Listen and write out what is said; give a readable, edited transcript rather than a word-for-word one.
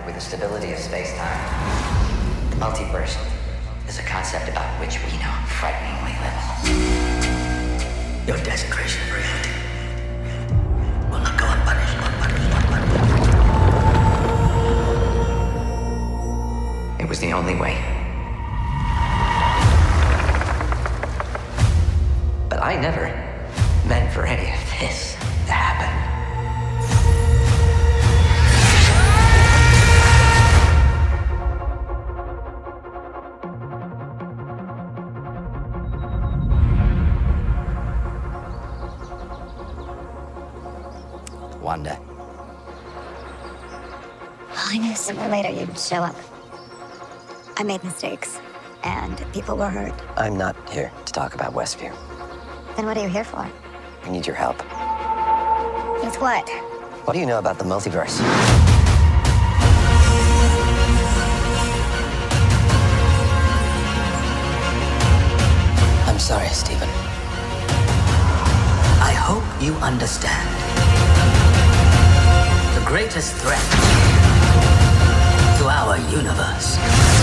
with the stability of space-time. The multiverse is a concept about which we know frighteningly little. Your desecration of reality will not go unpunished. It was the only way. But I never meant for any of this to happen. Wanda. I knew sooner or later you'd show up. I made mistakes, and people were hurt. I'm not here to talk about Westview. Then what are you here for? I need your help. With what? What do you know about the multiverse? I'm sorry, Stephen. I hope you understand. The greatest threat to our universe